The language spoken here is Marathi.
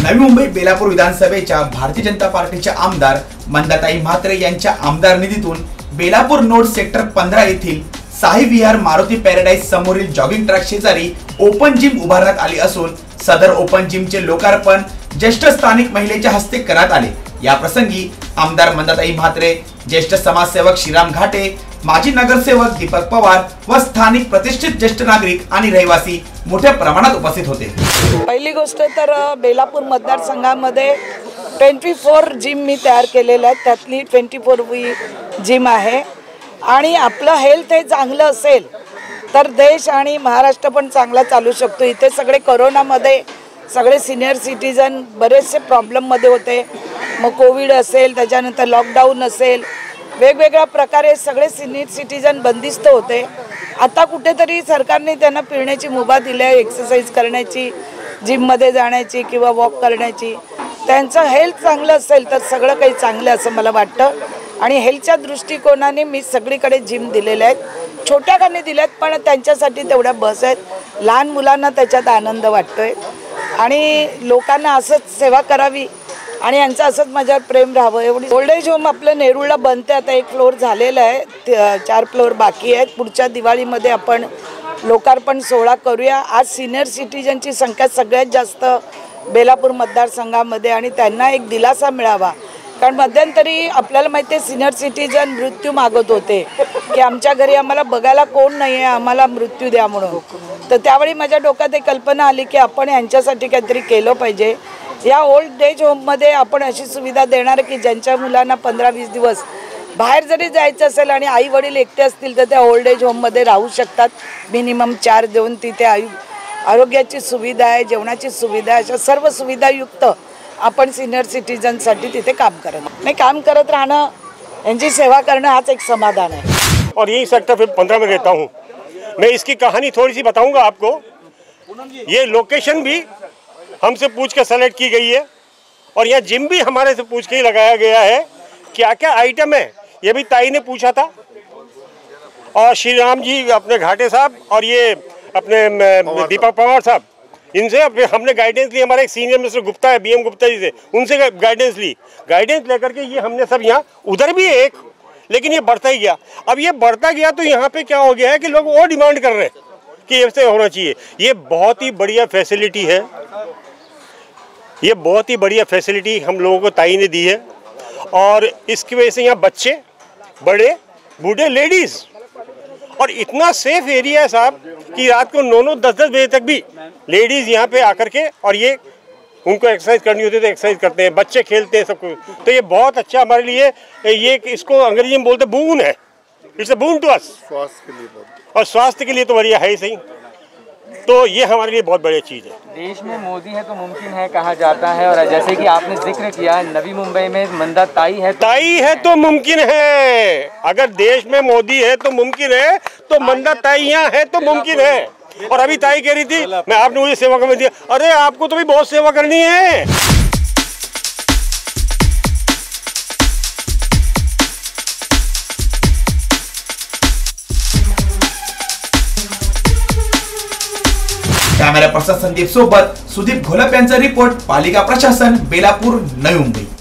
नवी मुंबई बेलापूर विधानसभेच्या भारतीय जनता पार्टीच्या आमदार मंदाताई म्हात्रे यांच्या आमदार निधीतून बेलापूर नोड सेक्टर 15 येथील साई विहार मारुती पॅराडाइज समोरील जॉगिंग ट्रॅक शेजारी ओपन जिम उभारण्यात आली असून सदर ओपन जिमचे लोकार्पण ज्येष्ठ स्थानिक महिलेच्या हस्ते करण्यात आले। या प्रसंगी आमदार मंदाताई म्हात्रे, ज्येष्ठ समाजसेवक श्रीराम घाटे, माजी नगरसेवक दीपक पवार व स्थानिक प्रतिष्ठित ज्येष्ठ नागरिक आणि रहिवासी मोठ्या प्रमाणात उपस्थित होते। पहिली गोष्ट तर बेलापूर मतदारसंघामध्ये 24 जिम मी तयार केलेल्या आहेत, त्यातली 24वी जिम आहे आणि आपलं हेल्थ हे चांगलं असेल तर देश आणि महाराष्ट्र पण चांगला चालू शकतो। इथे सगळे कोरोनामध्ये सगळे सिनियर सिटीजन बरेचसे प्रॉब्लेममध्ये होते, मग कोविड असेल, त्याच्यानंतर लॉकडाऊन असेल, वेगवेगळ्या प्रकारे सगळे सिनियर सिटीजन बंदिस्त होते। आता कुठेतरी सरकारने त्यांना फिरण्याची मुभा दिली आहे, एक्सरसाइज करण्याची, जिममध्ये जाण्याची किंवा वॉक करण्याची। त्यांचं हेल्थ चांगलं असेल तर सगळं काही चांगलं असं मला वाटतं आणि हेल्थच्या दृष्टिकोनाने मी सगळीकडे जिम दिलेल्या आहेत, छोट्या खाने दिल्यात पण त्यांच्यासाठी तेवढ्या बस आहेत। लहान मुलांना त्याच्यात आनंद वाटतोय आणि लोकांना असंच सेवा करावी आणि यांचं असंच माझ्यावर प्रेम राहावं एवढी। ओल्ड एज होम आपलं नेरूळला बनते, आता 1 फ्लोअर झालेला आहे, 4 फ्लोअर बाकी आहेत। पुढच्या दिवाळीमध्ये आपण लोकार्पण सोहळा करूया। आज सिनियर सिटीजनची संख्या सगळ्यात जास्त बेलापूर मतदारसंघामध्ये आणि त्यांना एक दिलासा मिळावा, कारण मध्यंतरी आपल्याला माहिती आहे सिनियर सिटीजन मृत्यू मागत होते की आमच्या घरी आम्हाला बघायला कोण नाही आहे, आम्हाला मृत्यू द्या म्हणून। तर त्यावेळी माझ्या डोक्यात एक कल्पना आली की आपण यांच्यासाठी काहीतरी केलं पाहिजे। या ओल्ड एज होममध्ये आपण अशी सुविधा देणार की ज्यांच्या मुलांना 15-20 दिवस बाहेर जरी जायचं असेल आणि आई वडील एकटे असतील तर त्या ओल्ड एज होममध्ये राहू शकतात। मिनिमम 4 देऊन तिथे आरोग्याची सुविधा आहे, जेवणाची सुविधा आहे, अशा सर्व सुविधायुक्त आपण सिनियर सिटीजनसाठी तिथे काम करत राहणं, यांची सेवा करणं हाच एक समाधान है। और यही सेक्टर 15 में रहता हूँ। मैं इसकी कहानी थोड़ी सी बताऊंगा आपको। ये लोकेशन भी हमसे पूछ के सेलेक्ट की गई है और यह जिम भी हमारे से पूछ के ही लगाया गया है। क्या क्या आइटम है ये भी ताई ने पूछा था और श्रीराम जी अपने घाटे साहब और ये अपने दीपक पवार साहब, इनसे हमने गाइडेंस ली। हमारे एक सीनियर मिनिस्टर गुप्ता है, BM गुप्ता जी से, उनसे गाइडेंस ली। गाइडेंस लेकर के ये हमने सब यहाँ, उधर भी एक, लेकिन ये बढ़ता ही गया। अब ये बढ़ता गया तो यहाँ पे क्या हो गया है कि लोग और डिमांड कर रहे हैं कि ऐसे होना चाहिए। ये बहुत ही बढ़िया फैसिलिटी है, ये बहुत ही बढ़िया फैसिलिटी हम लोगों को ताई ने दी है और इसकी वजह से यहाँ बच्चे, बड़े, बूढ़े, लेडीज़ और इतना सेफ एरिया है साहब कि रात को 9-9, 10-10 बजे तक भी लेडीज़ यहाँ पे आकर के, और ये उनको एक्सरसाइज करनी होती है तो एक्सरसाइज करते हैं, बच्चे खेलते हैं, सब कुछ। तो ये बहुत अच्छा हमारे लिए, ये इसको अंग्रेजी में बोलते बून है, इट्स अ बून टू अस। स्वास्थ्य के लिए और स्वास्थ्य के लिए तो बढ़िया है ही सही। तो ये हमारे लिए बहुत बढ़िया चीज़ है। देश में मोदी है तो मुमकिन है कहा जाता है, और जैसे कि आपने जिक्र किया नवी मुंबई में मंदाताई है तो मुमकिन है। अगर देश में मोदी है तो मुमकिन है, तो मंदाताइयाँ है तो मुमकिन है। और अभी ताई कह रही थी मैं, आपने मुझे सेवा करने दिया, अरे आपको तो भी बहुत सेवा करनी है। कॅमेरा पर्सन संदीप सोबत सुदीप घोलप यांचा रिपोर्ट, पालिका प्रशासन, बेलापूर, नवी मुंबई।